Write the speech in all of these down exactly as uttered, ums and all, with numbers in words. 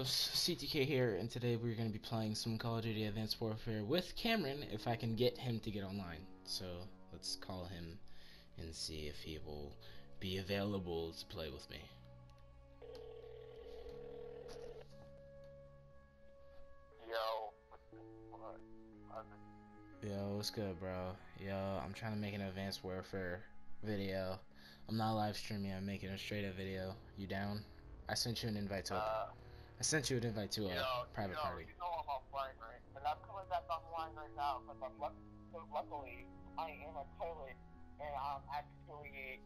loves, C T K here, and today we're going to be playing some Call of Duty Advanced Warfare with Cameron, if I can get him to get online. So, let's call him and see if he will be available to play with me. Yo. Yo, what's good, bro? Yo, I'm trying to make an Advanced Warfare video. I'm not live streaming, I'm making a straight up video. You down? I sent you an invite to a, Uh, I sent you an invite to a yo, private yo, party. You know I'm offline, right? And I'm coming back online right now, but I'm luck so luckily I am a toilet, and I'm actually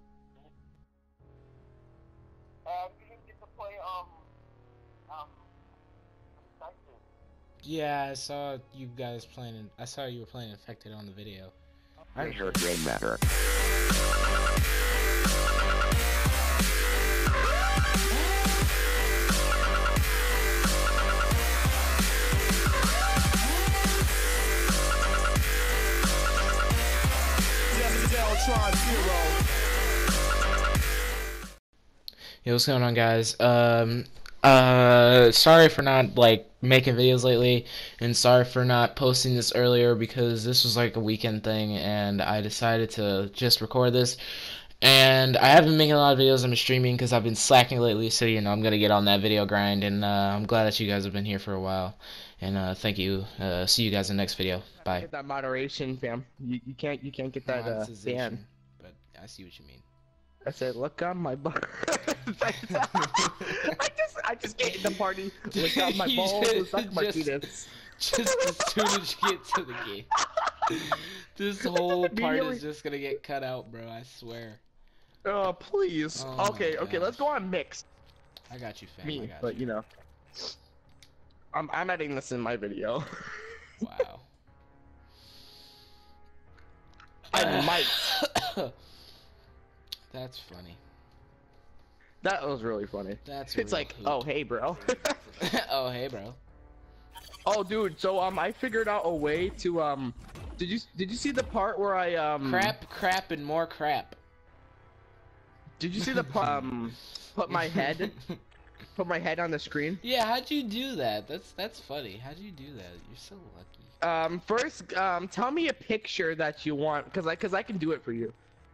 uh, you didn't get to play um um Infected. Yeah, I saw you guys playing. I saw you were playing Infected on the video. I heard Game Matter. Yo, what's going on, guys? Um, uh, sorry for not like making videos lately, and sorry for not posting this earlier because this was like a weekend thing, and I decided to just record this. And I haven't been making a lot of videos. I'm streaming because I've been slacking lately, so you know I'm gonna get on that video grind. And uh, I'm glad that you guys have been here for a while. And uh, thank you. Uh, see you guys in the next video. Bye. Get that moderation, fam. You you can't you can't get that uh, ban. But I see what you mean. I said, look on my butt. I just I just get in the party. Look on my balls. And suck my penis. Just as soon as you get to the game, this whole part is just gonna get cut out, bro. I swear. Oh please. Oh okay, okay. Let's go on mixed. I got you, fam. Me, I got but you. you know, I'm I'm editing this in my video. Wow. I might. That's funny. That was really funny. That's It's like, hoop. oh hey, bro. Oh hey, bro. Oh dude, so um, I figured out a way to um, did you did you see the part where I um? Crap, crap, and more crap. Did you see the um, put my head, put my head on the screen? Yeah, how'd you do that? That's that's funny. How'd you do that? You're so lucky. Um, first, um, tell me a picture that you want, cause I cause I can do it for you.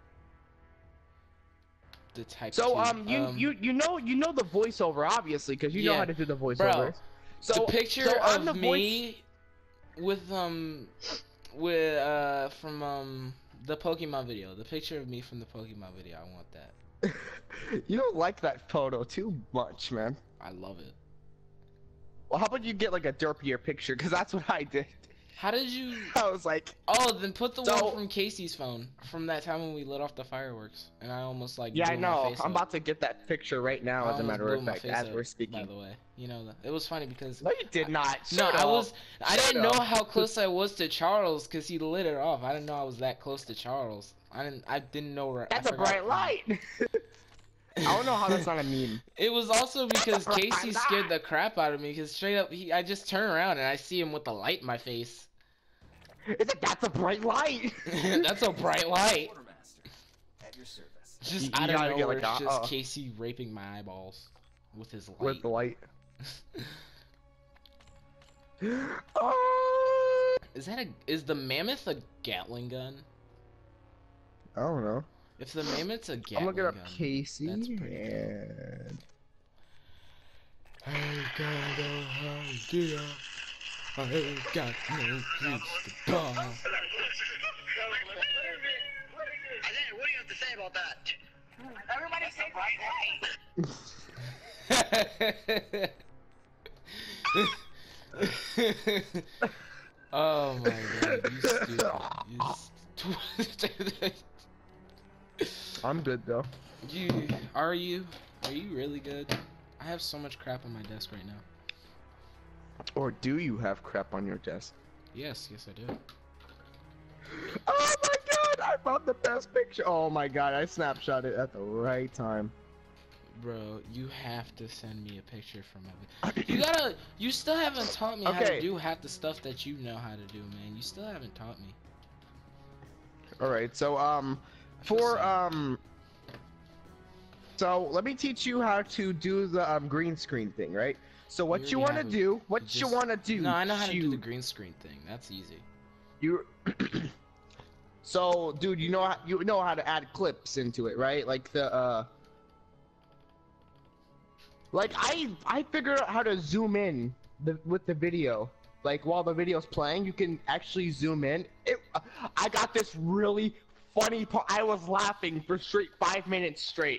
The type. So two. um, you um, you you know you know the voiceover obviously, cause you know yeah, how to do the voiceover. Bro, so the picture so of the me with um with uh from um the Pokemon video. The picture of me from the Pokemon video. I want that. You don't like that photo too much, man. I love it. Well, how about you get like a derpier picture? Cause that's what I did. How did you? I was like, oh, then put the so... one from Casey's phone from that time when we lit off the fireworks, and I almost like. Yeah, blew I know. My face I'm up. about to get that picture right now. I As a matter blew of my fact, face as up, we're speaking. By the way, you know that it was funny because. No, you did not. No, Shut I up. was. I Shut didn't up. know how close I was to Charles because he lit it off. I didn't know I was that close to Charles. I didn't. I didn't know where. That's I a bright forgot. light. I don't know how that's not a meme. It was also because Casey scared the crap out of me because straight up, he, I just turn around and I see him with the light in my face. It's like, that's a bright light. That's a bright light. At your service. Just You- out you of gotta nowhere, get like it's a- just uh, Casey raping my eyeballs with his light. With the light. Oh. Is that a? Is the mammoth a Gatling gun? I don't know. If the mammoth's a Gatling I'm looking up gun, Casey that's pretty and. I got no idea. I got no place to go. What do you have to say about that? Everybody say bright light. Oh my god, you stupid. You stupid. I'm good though. You are you? Are you really good? I have so much crap on my desk right now. Or do you have crap on your desk? Yes, yes I do. Oh my god, I found the best picture. Oh my god, I snapshot it at the right time. Bro, you have to send me a picture from it. You gotta. You still haven't taught me how Okay. to do half the stuff that you know how to do, man. You still haven't taught me. All right, so um, I feel for sad. um, so let me teach you how to do the um green screen thing, right? So what We you already wanna have a- do? What just- you wanna do? No, I know how to do the Shoot. green screen thing. That's easy. You. So, dude, you know how you know how to add clips into it, right? Like the uh. Like I I figured out how to zoom in the with the video. Like while the video's playing, you can actually zoom in. It, I got this really funny part. I was laughing for straight five minutes straight.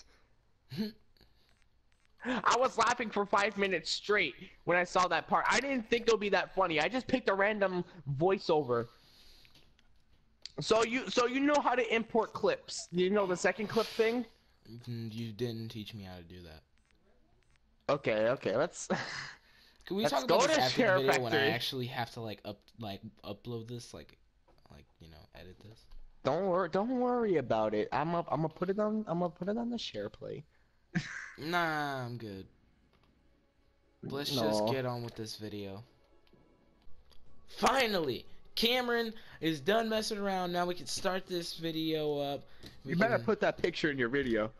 I was laughing for five minutes straight when I saw that part. I didn't think it would be that funny. I just picked a random voiceover. So you so you know how to import clips. You know the second clip thing? Mm, You didn't teach me how to do that. Okay, okay, let's Can we Let's talk go about this to after the video when I SHAREfactory. actually have to like up like upload this, like like you know, edit this? Don't worry don't worry about it. I'm up I'm gonna put it on I'm gonna put it on the share play. Nah, I'm good. Let's No. just get on with this video. Finally, Cameron is done messing around. Now we can start this video up. We You better can- put that picture in your video.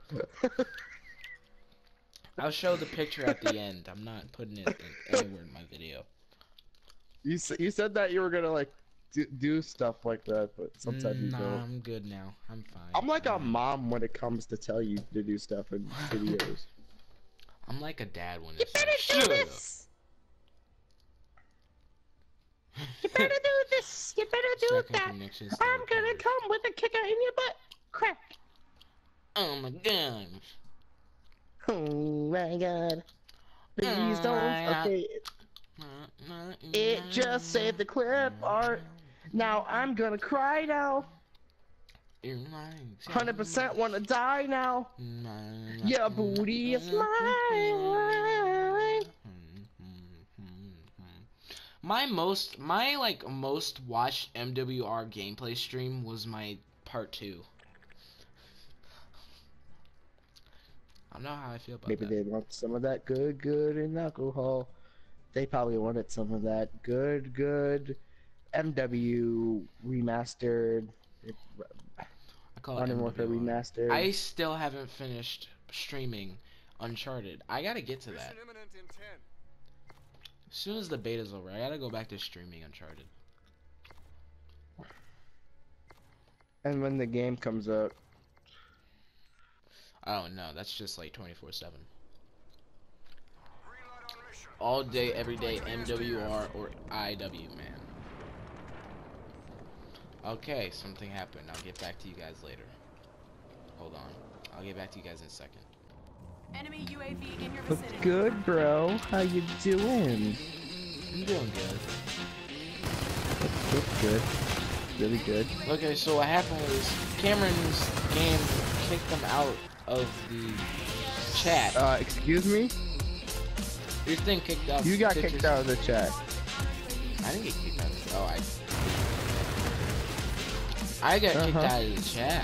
I'll show the picture at the end. I'm not putting it in anywhere in my video. You s you said that you were gonna like do, do stuff like that, but sometimes you nah, don't. I'm good now. I'm fine. I'm like a Um, mom when it comes to tell you to do stuff in videos. I'm like a dad when You it's better like, do shut this. You better do this. You better do Second that. connections to I'm the gonna code. come with a kicker in your butt. Crack. Oh my god. Oh my god. Please Oh don't. my God. Okay. It just saved the clip art. Now I'm gonna cry now. one hundred percent wanna die now. Your booty is mine. My most, my like most watched M W R gameplay stream was my part two. I don't know how I feel about Maybe that. they want some of that good, good in alcohol. They probably wanted some of that good, good M W remastered. I call it Modern Warfare M W R. remastered. I still haven't finished streaming Uncharted. I gotta get to that. As soon as the beta's over, I gotta go back to streaming Uncharted. And when the game comes out, Oh no, that's just like twenty-four seven. All day, every day, M W R or I W, man. Okay, something happened. I'll get back to you guys later. Hold on. I'll get back to you guys in a second. Enemy U A V in your what's vicinity. good, bro? How you doing? I'm doing good. That's good. Really good. Okay, so what happened was Cameron's game kicked them out of the chat. Uh, excuse me? Your thing kicked out. You got pictures- kicked out of the chat. I didn't get kicked out of the Oh, I... I got kicked Uh-huh. out of the chat.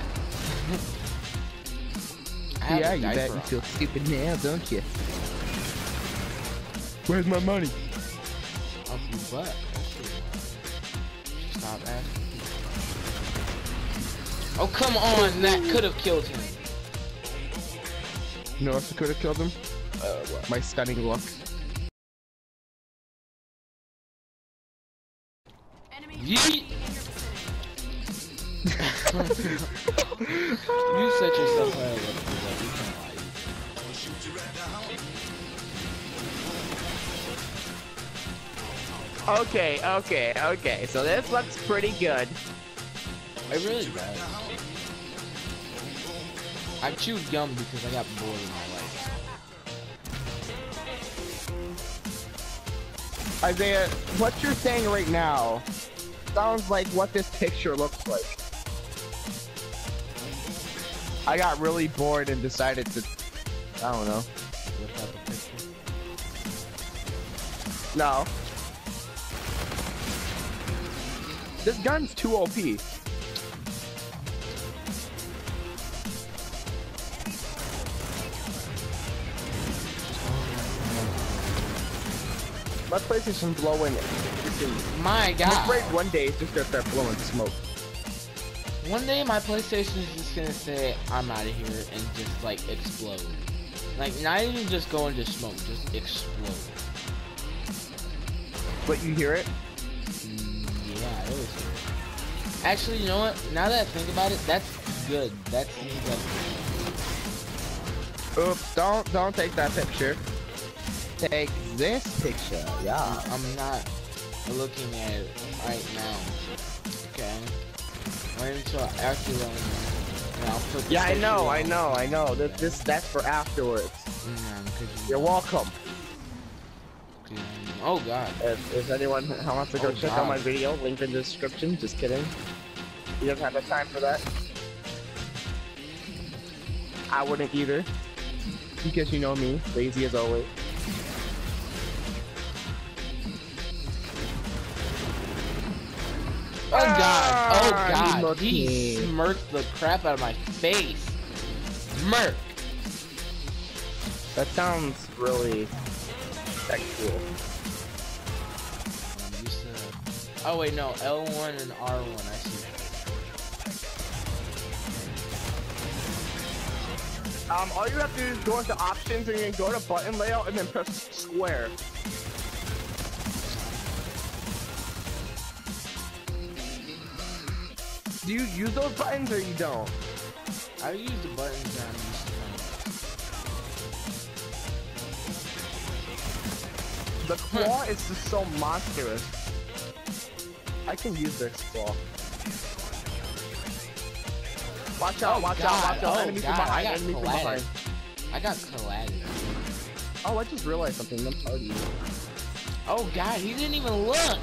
I have Yeah, a you diaper bet you on. feel stupid now, don't you? Where's my money? Off your butt. That's your butt. Stop asking. Oh, come on! That could have killed him. You know what could have killed him? Uh, what? My stunning look. Enemy Yeet. U A V in your vicinity. You set yourself right up. You can't lie. Okay, okay, okay. So this looks pretty good. It really does. I chewed gum because I got bored in my life. Isaiah, what you're saying right now sounds like what this picture looks like. I got really bored and decided to, I don't know. Look at the picture. No. This gun's too O P. My PlayStation's blowing. My I'm God. afraid one day it's just gonna start blowing smoke. One day my PlayStation is just gonna say I'm out of here and just like explode. Like, not even just go into smoke, just explode. But you hear it? Mm, yeah, I always hear it. Actually, you know what? Now that I think about it, that's good. That's like. Oops! Don't don't take that picture. Take this picture. Yeah. I'm not looking at it right now. Okay. Wait until I actually let me know. And I'll put the Yeah, I picture know, I on. know, I know. This, this that's for afterwards. Mm, 'cause you- You're welcome. Oh god. If, if anyone who wants to go Oh, check God. out my video, link in the description. Just kidding. You don't have the time for that. I wouldn't either. Because you know me, lazy as always. Oh god. Oh Ah, god. He lucky. smirked the crap out of my face. Smirk. That sounds really sexual. I'm used to... Oh wait, no. L one and R one. I see. Um, all you have to do is go into options and then go to button layout and then press square. Do you use those buttons or you don't? I use the buttons that I'm used to playing. The claw is just so monstrous. I can use this claw. Watch out, Oh, watch God. out, watch out. Oh, Enemies from God. I behind, got enemies from collided. behind. I got collided. Oh, I just realized something. I'm party. Oh god, he didn't even look.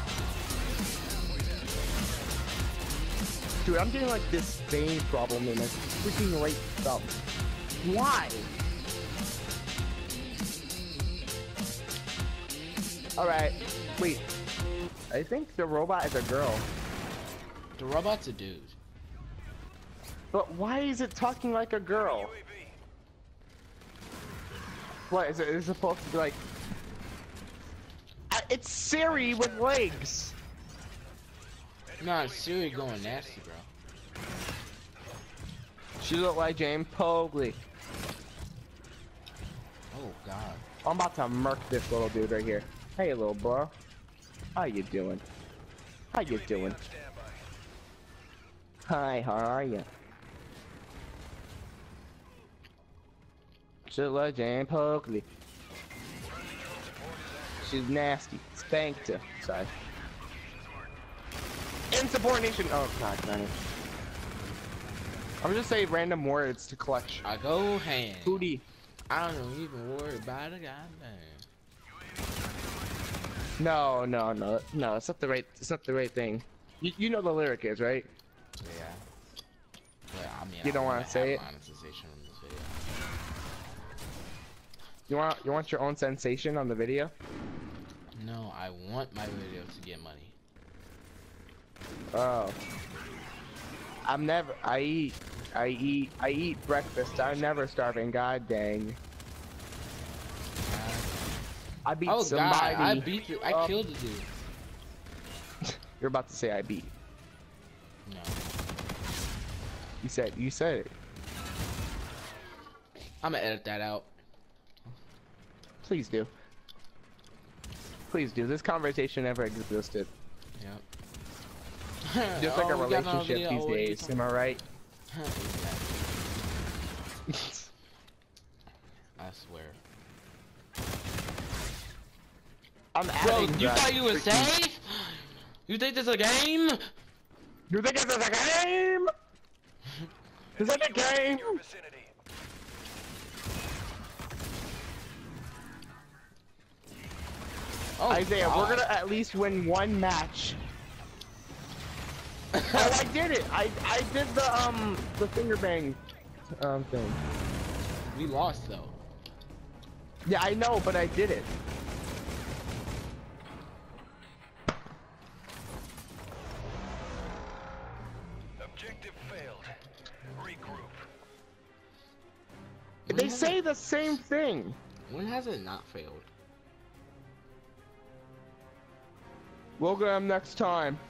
Dude, I'm getting like this vein problem in my freaking right thumb. Why? Alright, wait. I think the robot is a girl. The robot's a dude. But why is it talking like a girl? What, is it, is it supposed to be like... I, it's Siri with legs! Nah, Siri going nasty, bro. She look like James Pogli. Oh god. I'm about to murk this little dude right here. Hey, little bro. How you doing? How you doing? Hi, how are you? She look like James Pogli. She's nasty. Spanked her. Sorry. Insubordination. Oh god, damn it. I'm just saying random words to clutch. I go hand. Booty. I don't even worry about it, goddamn. No, no, no, no. It's not the right. It's not the right thing. You, you know the lyric is right. Yeah. Yeah, I mean, You I don't wanna wanna say have it? monetization on this video. You want you want your own sensation on the video? No, I want my video to get money. Oh. I'm never. I eat. I eat. I eat breakfast. I'm never starving. God dang. I beat Oh somebody. god, I beat the, I up. killed the dude. You're about to say I beat. No. You said. You said it. I'm gonna edit that out. Please do. Please do. This conversation never existed. Yep. Just like a Oh, we got another relationship video. these What are you days. talking- Am I right? I swear. I'm Bro, adding you that thought you were freaking- safe? You think this is a game? You think this is a game? Is that a game? Oh, Isaiah, God. we're gonna at least win one match. Oh, I did it! I I did the um the finger bang um thing. We lost though. Yeah, I know, but I did it. Objective failed. Regroup. They say the same thing. When has it not failed? We'll get him next time.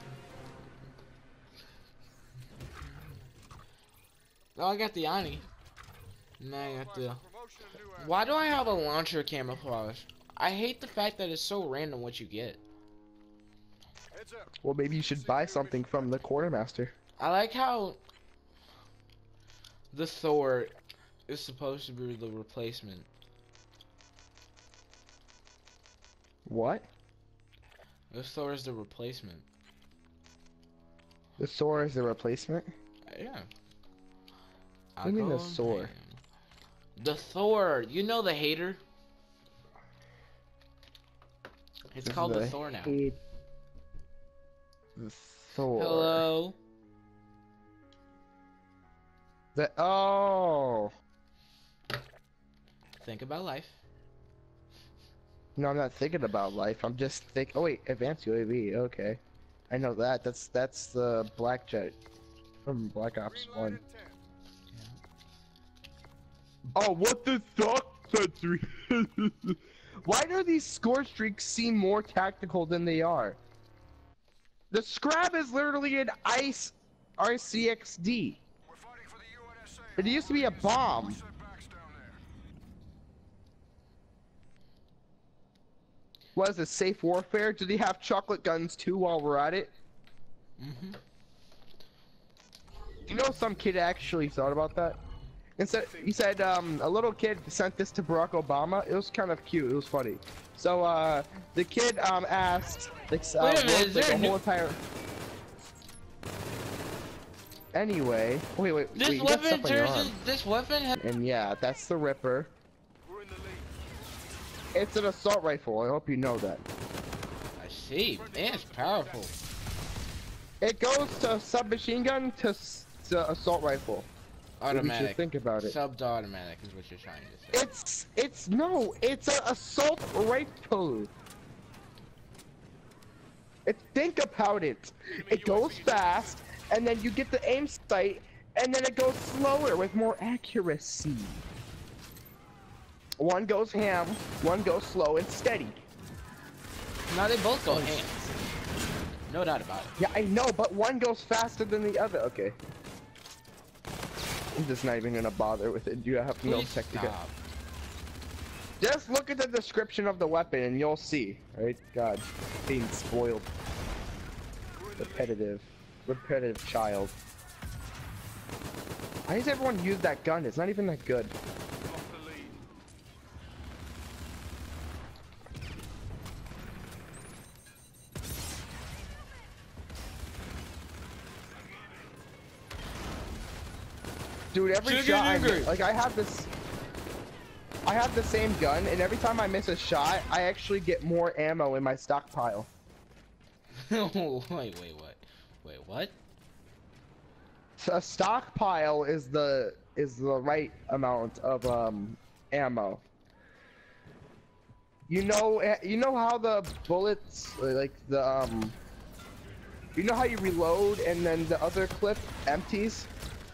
Oh, I got the Ani. Now I got the. Promotion of new Why do I have a launcher camouflage? I hate the fact that it's so random what you get. Heads up. Well, maybe you should buy something from the quartermaster. I like how the Thor is supposed to be the replacement. What? The Thor is the replacement. The Soar is the replacement? Yeah. What do you mean the I'll go Soar? ham. The Thor. You know the hater? It's This called is the a Thor now. hate- The Thor. Hello. The oh. Think about life. No, I'm not thinking about life. I'm just think. Oh wait, advanced U A V. Okay, I know that. That's that's the Black Jet from Black Ops Green light One. at ten. Oh, what the fuck, Sentry? Why do these score streaks seem more tactical than they are? The Scrab is literally an ice R C X D. We're fighting for the U N S A. It used to be a bomb. Setbacks down there. What is it, safe warfare? Do they have chocolate guns too while we're at it? Mm-hmm. You know some kid actually thought about that? Instead, he said um, a little kid sent this to Barack Obama. It was kind of cute. It was funny. So uh, the kid um, asked, like, uh, Wait a minute, wrote, is like, there a a whole new- entire. Anyway, wait, wait, This wait. You got weapon stuff on your turns. arm. in- This weapon has. And yeah, that's the Ripper. We're in the lead. It's an assault rifle. I hope you know that. I see. Man, it's powerful. It goes to submachine gun to, s- to assault rifle. If you should Automatic. think about it. Sub to automatic is what you're trying to say. It's it's no, it's an assault rifle. It, think about it. It goes fast, and then you get the aim sight, and then it goes slower with more accuracy. One goes ham, one goes slow and steady. No, they both go ham. No doubt about it. Yeah, I know, but one goes faster than the other. Okay. I'm just not even gonna bother with it. You have no Please technical. stop. Just look at the description of the weapon and you'll see. Right? God, being spoiled. Repetitive. Repetitive child. Why does everyone use that gun? It's not even that good. Lost the lead. Dude, every Chicken shot I nugget. miss, like I have this I have the same gun and every time I miss a shot, I actually get more ammo in my stockpile. wait, wait, what? Wait, what? So a stockpile is the is the right amount of um ammo. You know eh, you know how the bullets uh, like the um you know how you reload and then the other clip empties?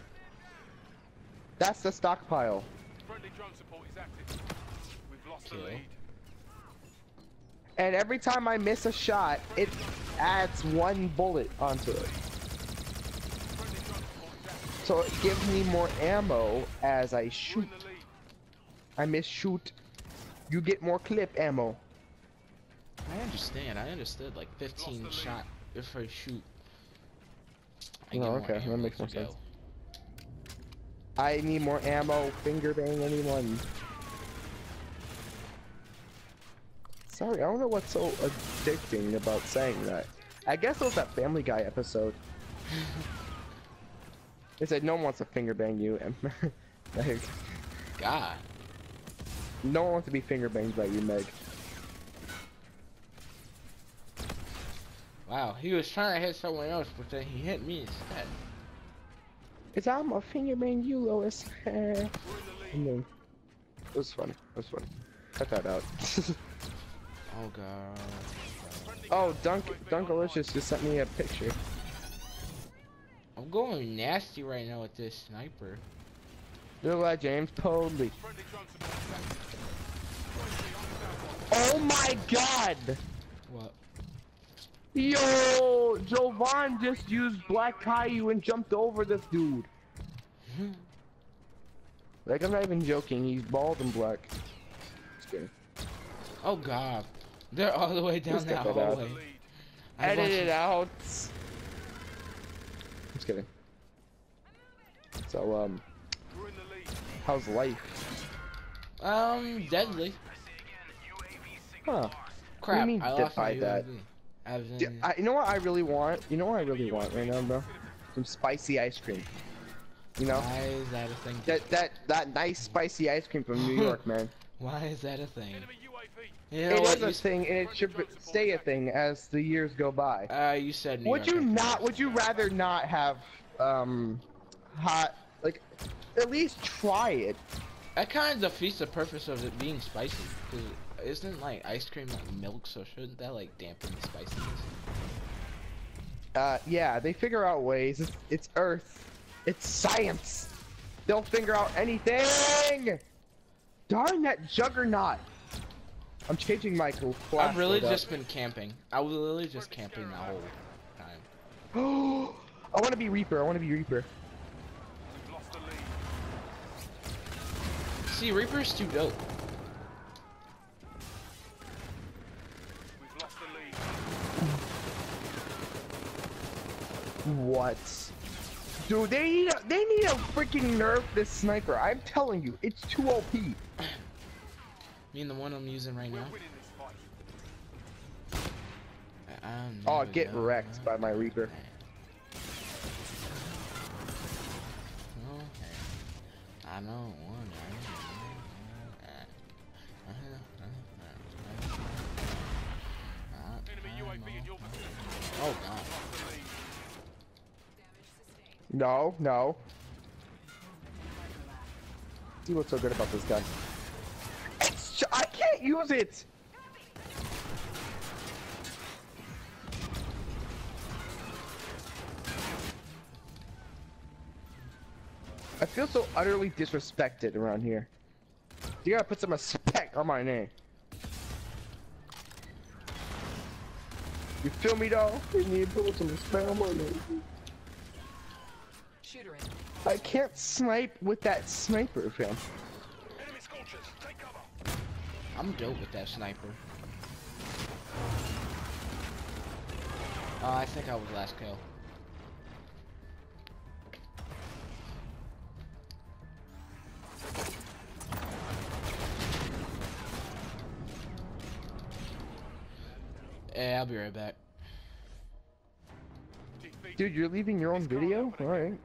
That's the stockpile. Friendly drone support is active. We've lost the Okay. lead. And every time I miss a shot, it adds one bullet onto it. Friendly drone support is active. So it gives me more ammo as I We're shoot. in the lead. I miss shoot. You get more clip ammo. I understand. I understood. Like fifteen Lost the shot if I shoot. I Oh, get more okay, that ammo makes to more go. sense. I need more ammo. Finger bang anyone. Sorry, I don't know what's so addicting about saying that. I guess it was that Family Guy episode. They said no one wants to finger bang you, and like, God. no one wants to be finger banged by you, Meg. Wow, he was trying to hit someone else, but then he hit me instead. It's I'm a finger bang you, Lois. We're in the lead. And then, it was funny. It was funny. Cut that out. Oh God. Friendly Oh, gun Dunk strike Dunkalicious just sent me a picture. I'm going nasty right now with this sniper. Look at James Podley. Friendly drone support is active. Friendly on Oh my God! What? Yo, Jovan just used Black Caillou and jumped over this dude. Like, I'm not even joking. He's bald and black. Just kidding. Oh god. They're all the way down Just that cut that out. hallway. Lead. I Edit watched- it out. Just kidding. So, um, We're in the lead. how's life? Um, deadly. Huh. Crap, mean I lost my defy that? U A V. I was in- D- I, you know what I really want? You know what I really want right now, bro? Some spicy ice cream. You know? Why is that a thing? That that that nice spicy ice cream from New York, man. Why is that a thing? Enemy U A V. You know It what? is You, a s- thing, and it should b- stay a thing as the years go by. uh, you said New Would York, you I think. not? Would you rather not have um hot? Like, at least try it. That kind of defeats the purpose of it being spicy. Cause isn't like ice cream like milk? So shouldn't that like dampen the spiciness? Uh, yeah, they figure out ways. It's, it's Earth. It's science. They'll figure out anything. Darn that juggernaut. I'm changing my class. I've really just been camping. I was literally just camping the whole time. Oh, I want to be Reaper. I want to be Reaper. We've lost the lead. See, Reaper's too dope. We've lost the lead. What? Dude, they need a, they need a freaking nerf this sniper. I'm telling you, it's too O P. Me and the one I'm using right We're now. winning this fight. I, I'm Oh, never get gonna- wrecked by my Reaper. Okay. I don't want Enemy U A V in your position. Oh god. Lost the lead. Damage sustained. No, no. See what's so good about this gun? It's, I can't use it. I feel so utterly disrespected around here. You gotta put some respect on my name. You feel me though? You need to put some respect on my name. Shooter in. I can't snipe with that sniper, fam. Enemy scorchers. Take cover. I'm dope with that sniper. Uh, I think I was last kill. Yeah, I'll be right back. Defeat. Dude, you're leaving your own video? Alright.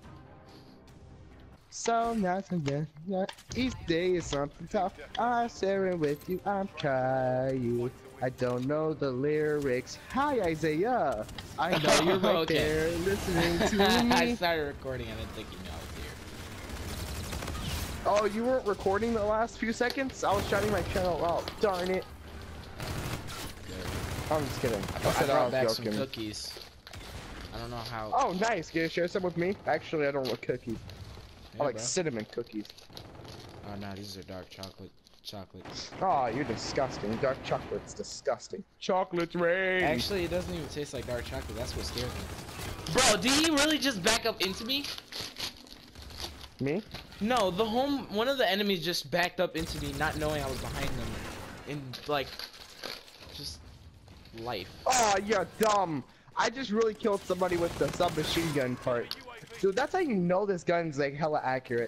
So nice again. Yeah, each day is something tough. I share it with you. I'm Caillou. I don't know the lyrics. Hi Isaiah. I know you're right Okay. there listening to I me. started recording. I didn't think you knew I was here. Oh, you weren't recording the last few seconds? I was shouting my channel out. Darn it. Good. I'm just kidding. I, I said I brought was back some joking. cookies. I don't know how. Oh, nice. Can you share some with me? Actually, I don't like cookies. Yeah, I like bro. cinnamon cookies. Oh no, these are dark chocolate. Chocolate. Oh, you're disgusting. Dark chocolate's disgusting. Chocolate's rain. Actually, it doesn't even taste like dark chocolate. That's what scares me. Bro, did he really just back up into me? Me? No, the home. One of the enemies just backed up into me, not knowing I was behind them, in like, just life. Oh, you're dumb. I just really killed somebody with the submachine gun part. U A V. Dude, that's how you know this gun's like hella accurate.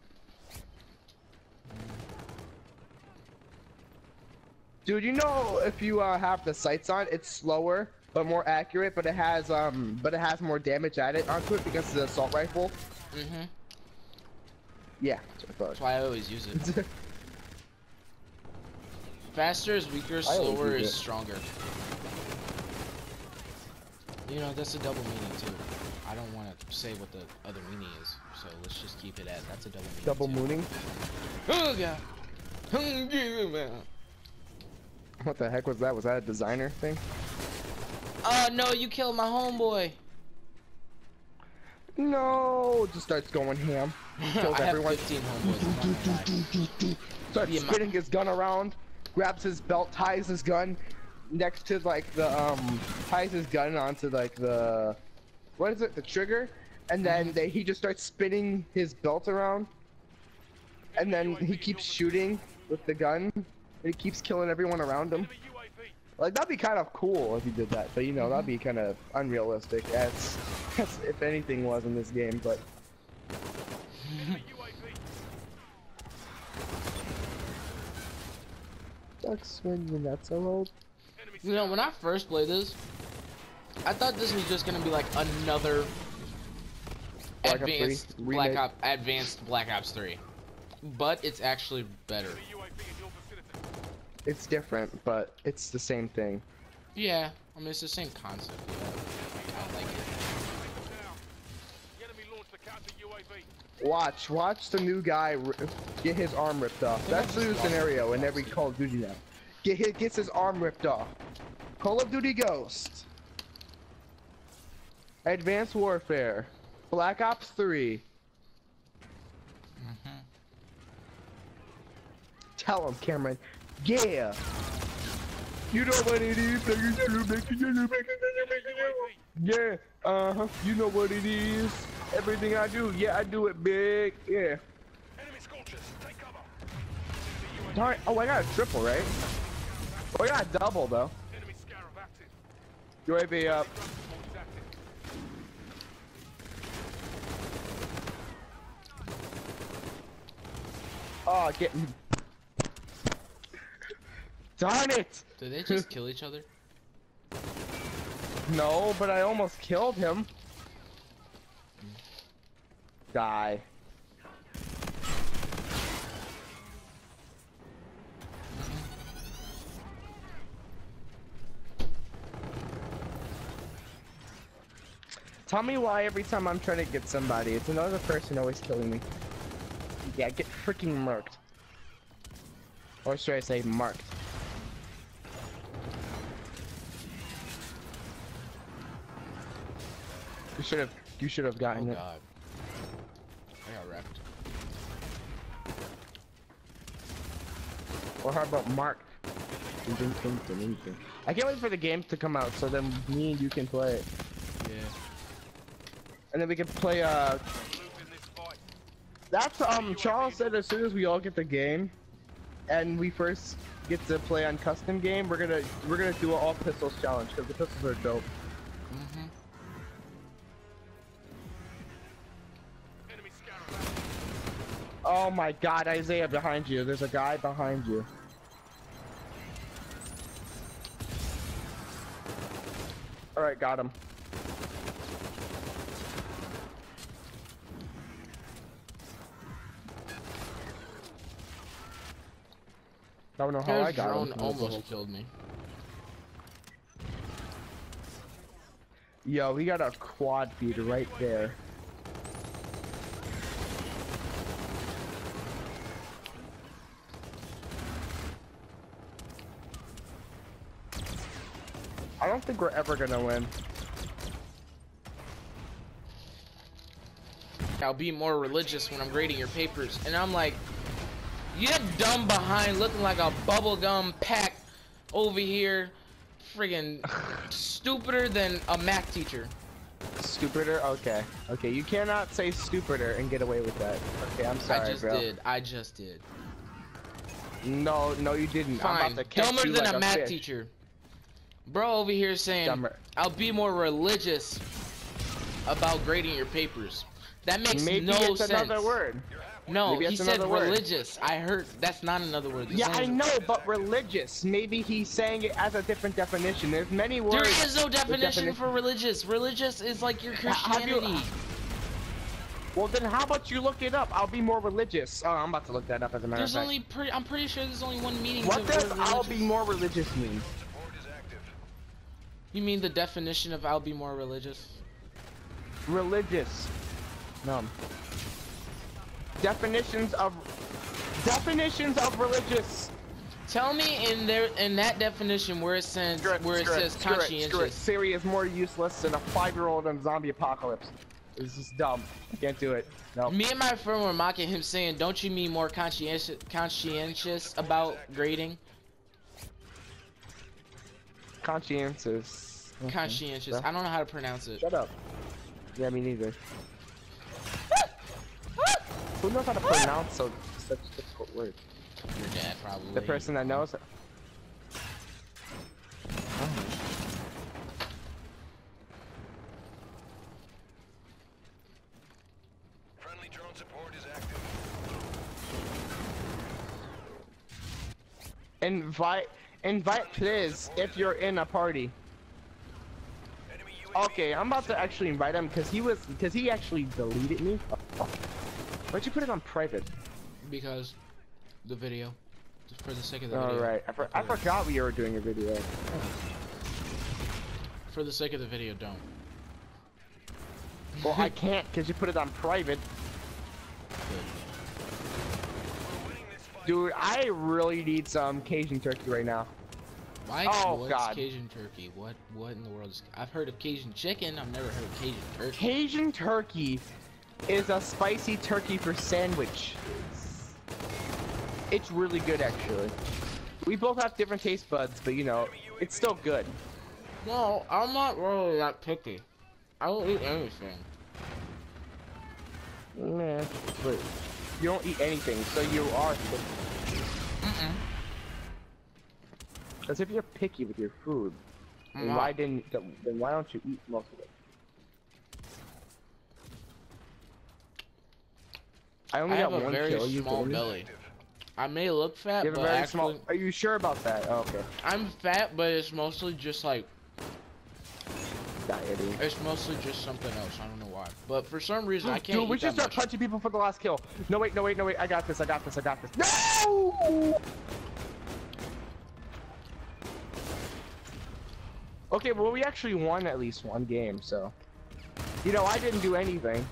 Dude, you know if you uh, have the sights on, it's slower but more accurate, but it has um, but it has more damage added onto it because of the assault rifle. Mm-hmm. Yeah, that's what I That's why I always use it. thought. Faster is weaker, I always slower use is it. stronger. You know, that's a double meaning too. I don't want to say what the other meaning is, so let's just keep it at that's a double meaning. Double too. mooning. Oh god. Oh What the heck was that? Was that a designer thing? no, you killed my homeboy. No, just starts going ham. Kills I have everyone. fifteen homeboys. I'm not gonna lie. Starts Be a ma- spinning his gun around, grabs his belt, ties his gun next to like the um, ties his gun onto like the, what is it, the trigger, and then they, he just starts spinning his belt around. and then he keeps shooting with the gun, and he keeps killing everyone around him. Enemy U A V. Like, that'd be kind of cool if he did that, but you know, that'd be kind of unrealistic. That's, that's if anything was in this game, but Enemy U A V. that's when you're not so old. Enemy You know, when I first played this, I thought this was just gonna be like another Black Ops three advanced Black remake. Ops, advanced Black Ops three, but it's actually better. Enemy U A V in your vicinity. It's different, but it's the same thing. Yeah, I mean it's the same concept. Yeah. I like it. Down. The enemy launched a counter U A V. Watch, watch the new guy r get his arm ripped off. That's the new scenario in every Call of Duty now. Get hit, gets his arm ripped off. Call of Duty Ghost. Advanced Warfare. Black Ops three. Mm-hmm. Tell him, Cameron. Yeah. You know what it is. Yeah. Uh huh. You know what it is. Everything I do, yeah, I do it big. Yeah. Enemy scorchers. Take cover. Darn. Oh, I got a triple, right? Oh, I got a double though. Enemy scarab active. U A V up. Drone support is active. Oh, get me. Darn it! Did they just kill each other? No, but I almost killed him. Die. Tell me why every time I'm trying to get somebody, it's another person always killing me. Yeah, get freaking marked. Or should I say marked? You should have. You should have Oh gotten it. god. I got wrecked. Or how about marked? I can't wait for the game to come out so then me and you can play it. Yeah. And then we can play uh Losing this fight. that's um Charles said as soon as we all get the game and we first get to play on custom game, we're gonna we're gonna do an all pistols challenge because the pistols are dope. Mm-hmm. Enemy scarab active. Oh my god, Isaiah behind you. There's a guy behind you. Alright, got him. I don't know how I His got drone him. almost killed me. Yo, we got a quad feed right there. I don't think we're ever gonna win. I'll be more religious when I'm grading your papers. And I'm like, you dumb behind looking like a bubblegum pack over here. Friggin' stupider than a math teacher. Stupider? Okay. Okay, you cannot say stupider and get away with that. Okay, I'm sorry, I just bro. did. I just did. No, no, you didn't. I'm Fine. about to catch Dumber you than like a math fish. teacher. Bro over here saying, Dumber. I'll be more religious about grading your papers. That makes Maybe no it's sense. another word. No, Maybe he it's said another word. religious. I heard that's not another word. There's Yeah, only- I know, but religious. Maybe he's saying it as a different definition. There's many words. There is no with definition for religious. Religious is like your Have you- Christianity. Well, then how about you look it up? I'll be more religious. Oh, I'm about to look that up as a matter There's of fact. only pretty. I'm pretty sure there's only one meaning. What to the does word I'll religious. be more religious mean? Support is active. You mean the definition of I'll be more religious? Religious. No. Definitions of definitions of religious. Tell me in there in that definition where it says Screw it, where it screw says screw conscientious. Screw it. Siri is more useless than a five-year-old in zombie apocalypse. This is dumb. Can't do it. No. Me and my friend were mocking him, saying, "Don't you mean more conscientious conscientious about grading?" Conscientious. Okay. Conscientious. Shut- I don't know how to pronounce it. Shut up. Yeah, me neither. Who knows how to pronounce so such a difficult word. Your dad probably. The person that knows. Friendly drone support is active. Invite, invite please if you're in a party. Enemy U A V. Okay, I'm about to actually invite him because he was because he actually deleted me. Why'd you put it on private? Because the video. Just for the sake of the All video. right, I, for, I forgot we were doing a video. For the sake of the video, don't. Well, I can't because you put it on private. We're winning this fight. Dude, I really need some Cajun turkey right now. Mike, Oh, what's God. Cajun turkey? What what in the world is... I've heard of Cajun chicken, I've never heard of Cajun turkey. Cajun turkey is a spicy turkey for sandwich. It's really good, actually. We both have different taste buds, but you know, it's still good. No, I'm not really that picky. I don't eat anything. Nah, but you don't eat anything, so you are picky. Mm-mm. Because if you're picky with your food, I'm then not. why didn't then why don't you eat most of it? I only I have got a one very kill. You small kidding me? belly. I may look fat, You have a but very actually... small. Are you sure about that? Oh, okay. I'm fat, but it's mostly just like... Dieting. It's mostly just something else. I don't know why. But for some reason, I can't Dude, we eat should that start much. punching people for the last kill. No, wait, no, wait, no, wait. I got this. I got this. I got this. No! Okay, well, we actually won at least one game, so. You know, I didn't do anything.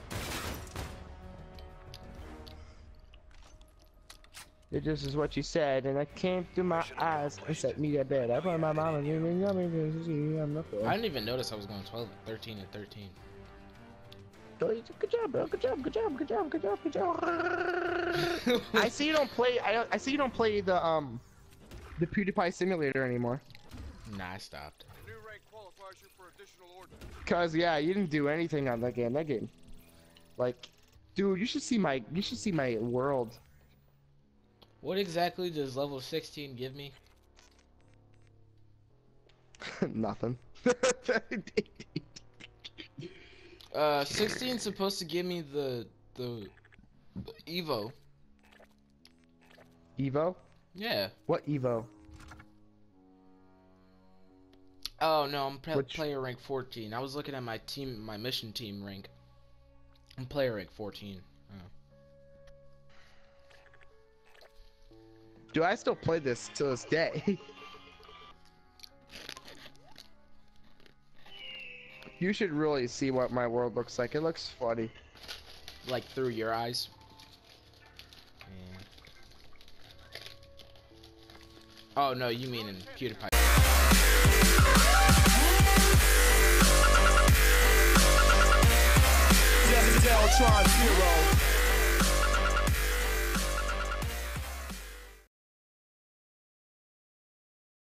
It just is what you said, and I came through my eyes and set me to bed. I put my mama in the yummy. I'm not I didn't even notice I was going twelve, thirteen, and thirteen. Good job, bro. Good job. Good job. Good job. Good job. Good job. I see you don't play. I I see you don't play the um the PewDiePie simulator anymore. Nah, I stopped. A new rank qualifies you for additional orders. Cause yeah, you didn't do anything on that game. That game, like, dude, you should see my you should see my world. What exactly does level sixteen give me? Nothing. Uh, sixteen's supposed to give me the the Evo. Evo? Yeah. What Evo? Oh no, I'm pa- Which- player rank fourteen. I was looking at my team, my mission team rank. I'm player rank fourteen. Oh. Do I still play this to this day? You should really see what my world looks like. It looks funny. Like through your eyes. Yeah. Oh no, you mean in PewDiePie. Deltron Zero.